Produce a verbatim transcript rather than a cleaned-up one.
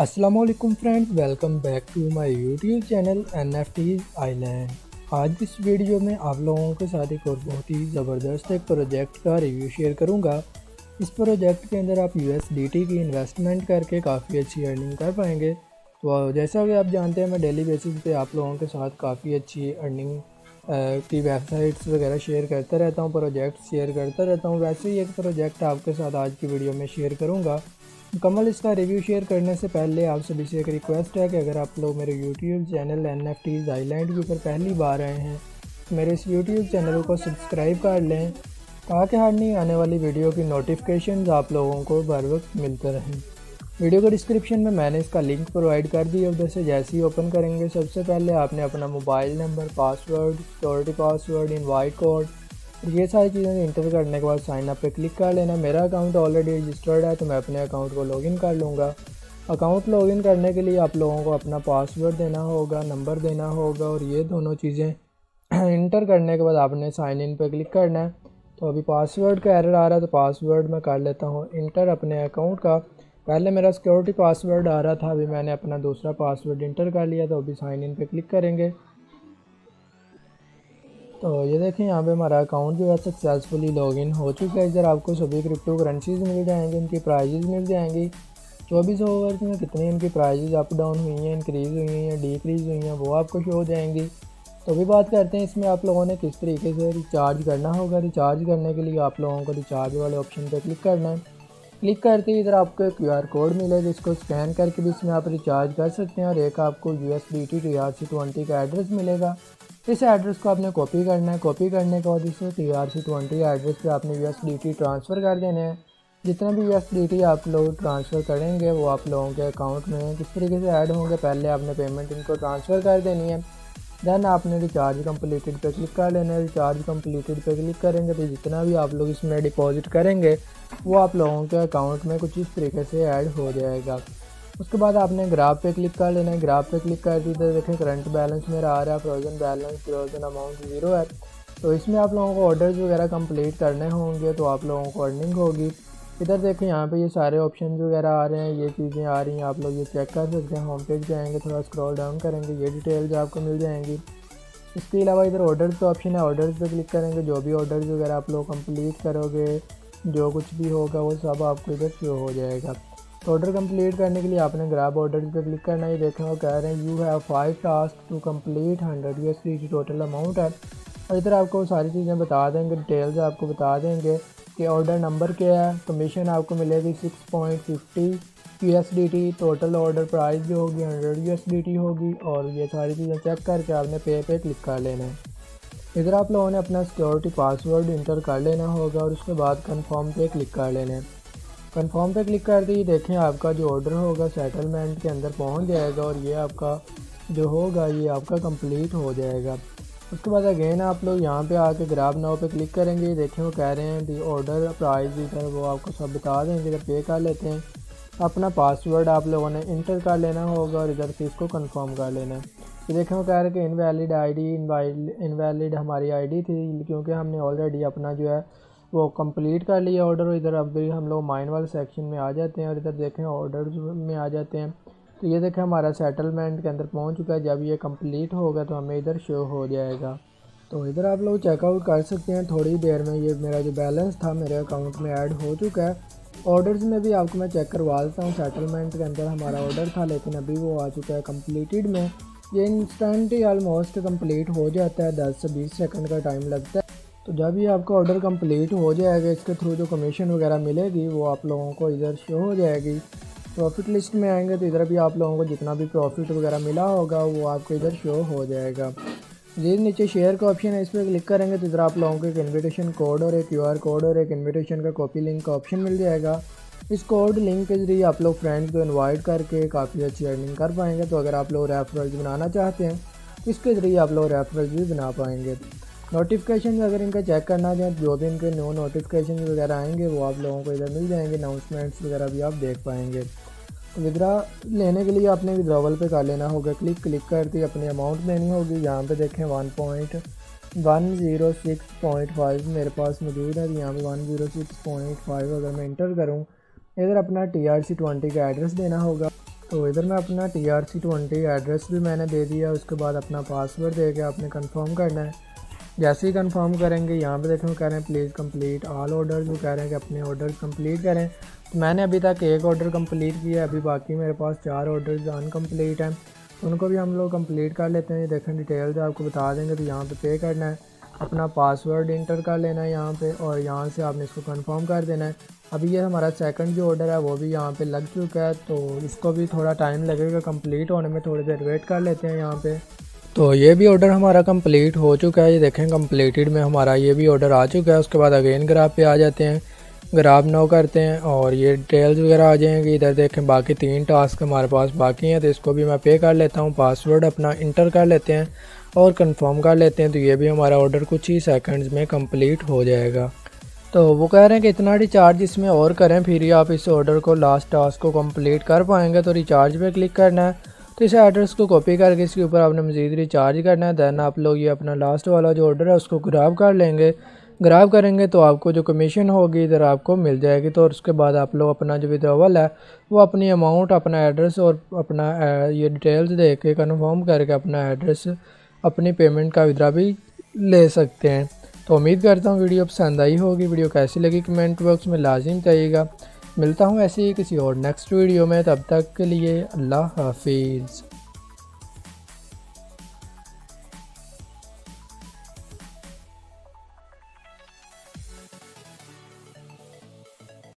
अस्सलाम वालेकुम friends, welcome back to my YouTube channel N F Ts island. आज इस वीडियो में आप लोगों के साथ एक और बहुत ही ज़बरदस्त एक प्रोजेक्ट का रिव्यू शेयर करूंगा। इस प्रोजेक्ट के अंदर आप यू एस डी टी की इन्वेस्टमेंट करके काफ़ी अच्छी अर्निंग कर पाएंगे। तो जैसा कि आप जानते हैं, मैं डेली बेसिस पे आप लोगों के साथ काफ़ी अच्छी अर्निंग की वेबसाइट्स वगैरह शेयर करता रहता हूँ, प्रोजेक्ट शेयर करता रहता हूँ। वैसे ही एक प्रोजेक्ट आपके साथ आज की वीडियो में शेयर करूँगा। मुकम्मल इसका रिव्यू शेयर करने से पहले आप सभी से एक रिक्वेस्ट है कि अगर आप लोग मेरे YouTube channel N F Ts island के ऊपर पहली बार आए हैं तो मेरे इस यूट्यूब चैनल को सब्सक्राइब कर लें, ताकि हर नई आने वाली वीडियो की नोटिफिकेशन आप लोगों को बर वक्त मिलते रहें। वीडियो के डिस्क्रिप्शन में मैंने इसका लिंक प्रोवाइड कर दिया, उधर से जैसे ही ओपन करेंगे सबसे पहले आपने अपना mobile number, password, security password, invite code, ये सारी चीज़ें इंटर करने के बाद साइन अप पे क्लिक कर लेना। मेरा अकाउंट ऑलरेडी रजिस्टर्ड है तो मैं अपने अकाउंट को लॉगिन कर लूँगा। अकाउंट लॉगिन करने के लिए आप लोगों को अपना पासवर्ड देना होगा, नंबर देना होगा, और ये दोनों चीज़ें इंटर करने के बाद आपने साइन इन पे क्लिक करना है। तो अभी पासवर्ड का एरर आ रहा है तो पासवर्ड मैं कर लेता हूँ इंटर अपने अकाउंट का। पहले मेरा सिक्योरिटी पासवर्ड आ रहा था, अभी मैंने अपना दूसरा पासवर्ड इंटर कर लिया। तो अभी साइन इन पे क्लिक करेंगे तो ये देखें यहाँ पे हमारा अकाउंट जो है सक्सेसफुली लॉगिन हो चुका है। इधर आपको सभी क्रिप्टो करेंसीज मिल जाएंगे, इनकी प्राइजेज़ मिल जाएंगी। चौबीस आवर्स में कितनी इनकी प्राइजेज़ अप डाउन हुई हैं, इंक्रीज़ हुई हैं, डिक्रीज़ हुई हैं, वो आपको शो हो जाएंगी। तो अभी बात करते हैं इसमें आप लोगों ने किस तरीके से रिचार्ज करना होगा। रिचार्ज करने के लिए आप लोगों को रिचार्ज वाले ऑप्शन पर क्लिक करना है। क्लिक करते ही इधर आपको एक क्यू आर कोड मिलेगा, जिसको स्कैन करके भी इसमें आप रिचार्ज कर सकते हैं। और एक आपको U S D T T R C twenty का एड्रेस मिलेगा। इस एड्रेस को आपने कॉपी करना है। कॉपी करने के बाद इस T R C twenty address पे आपने U S D T transfer कर देने हैं। जितना भी यू एस डी टी आप लोग ट्रांसफ़र करेंगे वो आप लोगों के अकाउंट में किस तरीके से ऐड होंगे, पहले आपने पेमेंट इनको ट्रांसफ़र कर देनी है। देन आपने रिचार्ज कंप्लीटेड पे क्लिक कर लेना है। रिचार्ज कंप्लीटेड पे क्लिक करेंगे तो जितना भी आप लोग इसमें डिपॉजिट करेंगे वो आप लोगों के अकाउंट में कुछ इस तरीके से ऐड हो जाएगा। उसके बाद आपने ग्राफ पे क्लिक कर लेना है। ग्राफ पे क्लिक कर दी तो देखें करंट बैलेंस मेरा आ रहा है, frozen balance, frozen amount zero है। तो इसमें आप लोगों को ऑर्डर्स वगैरह कंप्लीट करने होंगे तो आप लोगों को अर्निंग होगी। इधर देखें यहाँ पे ये सारे ऑप्शन वगैरह आ रहे हैं, ये चीज़ें आ रही हैं, आप लोग ये चेक कर सकते हैं। होम पेज जाएंगे, थोड़ा स्क्रॉल डाउन करेंगे, ये डिटेल्स आपको मिल जाएंगी। इसके अलावा इधर ऑर्डर्स का ऑप्शन है, ऑर्डर्स पे क्लिक करेंगे। जो भी ऑर्डर्स वगैरह आप लोग कंप्लीट करोगे, जो कुछ भी होगा वो सब आपको इधर शो हो जाएगा। तो ऑर्डर कंप्लीट करने के लिए आपने ग्रैब ऑर्डर्स पे क्लिक करना है। ये देखें वो कह रहे हैं you have five task to complete hundred U S D T total amount है। और इधर आपको सारी चीज़ें बता देंगे, डिटेल्स आपको बता देंगे कि ऑर्डर नंबर क्या है। कमीशन आपको मिलेगी six point fifty U S D T, total order price जो होगी hundred U S D T होगी। और ये सारी चीज़ें चेक करके आपने पे पे क्लिक कर लेना है। इधर आप लोगों ने अपना सिक्योरिटी पासवर्ड इंटर कर लेना होगा और उसके बाद कंफर्म पे क्लिक कर लेना है। कंफर्म पे क्लिक करते ही देखें आपका जो ऑर्डर होगा सेटलमेंट के अंदर पहुंच जाएगा और ये आपका जो होगा ये आपका कंप्लीट हो जाएगा। उसके बाद अगेन आप लोग यहाँ पे आके ग्राब नाउ पे क्लिक करेंगे। देखें वो कह रहे हैं दी ऑर्डर प्राइस इधर वो आपको सब बता देंगे। इधर पे कर लेते हैं। अपना पासवर्ड आप लोगों ने इंटर कर लेना होगा और इधर से इसको कंफर्म कर लेना है। ये देखें वो कह रहे हैं कि इनवैलिड आईडी इनवैलिड हमारी आईडी थी, क्योंकि हमने ऑलरेडी अपना जो है वो कंप्लीट कर लिया ऑर्डर। इधर अब हम लोग माइन वाले सेक्शन में आ जाते हैं और इधर देखें ऑर्डर में आ जाते हैं। तो ये देखें हमारा सेटलमेंट के अंदर पहुंच चुका है। जब ये कंप्लीट होगा तो हमें इधर शो हो जाएगा। तो इधर आप लोग चेकआउट कर सकते हैं। थोड़ी देर में ये मेरा जो बैलेंस था मेरे अकाउंट में ऐड हो चुका है। ऑर्डर्स में भी आपको मैं चेक करवा देता हूँ। सेटलमेंट के अंदर हमारा ऑर्डर था लेकिन अभी वो आ चुका है कंप्लीटेड में। ये इंस्टेंट ही ऑलमोस्ट कंप्लीट हो जाता है, दस से बीस सेकंड का टाइम लगता है। तो जब ये आपका ऑर्डर कंप्लीट हो जाएगा, इसके थ्रू जो कमीशन वगैरह मिलेगी वो आप लोगों को इधर शो हो जाएगी। प्रॉफिट लिस्ट में आएंगे तो इधर भी आप लोगों को जितना भी प्रॉफिट वगैरह मिला होगा वो आपको इधर शो हो जाएगा। ये नीचे शेयर का ऑप्शन है, इस पर क्लिक करेंगे तो इधर आप लोगों को एक इन्विटेशन कोड और एक क्यू आर कोड और एक इन्विटेशन का कॉपी लिंक का ऑप्शन मिल जाएगा। इस कोड लिंक के जरिए आप लोग फ्रेंड्स को इनवाइट करके काफ़ी अच्छी अर्निंग कर पाएंगे। तो अगर आप लोग रेफरल्स बनाना चाहते हैं तो इसके ज़रिए आप लोग रेफरल्स भी बना पाएंगे। नोटिफिकेशन अगर इनका चेक करना चाहें, जो भी इनके न्यू नोटिफिकेशन वगैरह आएंगे वो आप लोगों को इधर मिल जाएंगे। अनाउंसमेंट्स वगैरह भी आप देख पाएंगे। तो विड्रा लेने के लिए आपने विड्रॉवल पे कर लेना होगा क्लिक। क्लिक करके अपनी अमाउंट देनी होगी। यहाँ पे देखें one point one zero six point five मेरे पास मौजूद है। यहाँ पे one zero six point five अगर मैं इंटर करूँ, इधर अपना टी आर सी ट्वेंटी का एड्रेस देना होगा। तो इधर मैं अपना T R C twenty address भी मैंने दे दिया, उसके बाद अपना पासवर्ड दे के आपने कंफर्म करना है। जैसे ही कंफर्म करेंगे यहाँ पे देखें कह रहे हैं प्लीज़ कंप्लीट ऑल ऑर्डर, जो कह रहे हैं कि अपने ऑर्डर कंप्लीट करें। तो मैंने अभी तक एक ऑर्डर कंप्लीट किया है, अभी बाकी मेरे पास चार ऑर्डर अनकम्प्लीट हैं, उनको भी हम लोग कंप्लीट कर लेते हैं। देखें डिटेल्स आपको बता देंगे। तो यहाँ पे पे करना है, अपना पासवर्ड इंटर कर लेना है यहाँ पे, और यहाँ से आपने इसको कंफर्म कर देना है। अभी ये हमारा सेकंड जो ऑर्डर है वो भी यहाँ पे लग चुका है, तो इसको भी थोड़ा टाइम लगेगा कंप्लीट होने में, थोड़ी देर वेट कर लेते हैं यहाँ पे। तो ये भी ऑर्डर हमारा कंप्लीट हो चुका है, ये देखें कंप्लीटेड में हमारा ये भी ऑर्डर आ चुका है। उसके बाद अगेन ग्राफ पे आ जाते हैं, ग्राफ नो करते हैं और ये डिटेल्स वगैरह आ जाएंगे। इधर देखें बाकी तीन टास्क हमारे पास बाकी हैं, तो इसको भी मैं पे कर लेता हूँ। पासवर्ड अपना इंटर कर लेते हैं और कंफर्म कर लेते हैं, तो ये भी हमारा ऑर्डर कुछ ही सेकंड्स में कंप्लीट हो जाएगा। तो वो कह रहे हैं कि इतना रिचार्ज इसमें और करें फिर ही आप इस ऑर्डर को लास्ट टास्क को कंप्लीट कर पाएंगे। तो रिचार्ज पे क्लिक करना है, तो इस एड्रेस को कॉपी करके इसके ऊपर आपने मज़ीद रिचार्ज करना है। दैन आप लोग ये अपना लास्ट वाला जो ऑर्डर है उसको ग्राब कर लेंगे। ग्राब करेंगे तो आपको जो कमीशन होगी इधर आपको मिल जाएगी। तो उसके बाद आप लोग अपना जो विड्रॉवल है वो अपनी अमाउंट, अपना एड्रेस और अपना ये डिटेल्स दे के कन्फर्म करके अपना एड्रेस, अपनी पेमेंट का विड्रा भी ले सकते हैं। तो उम्मीद करता हूँ वीडियो पसंद आई होगी। वीडियो कैसी लगी कमेंट बॉक्स में लाजिम बताइएगा। मिलता हूँ ऐसे ही किसी और नेक्स्ट वीडियो में, तब तक के लिए अल्लाह हाफिज़।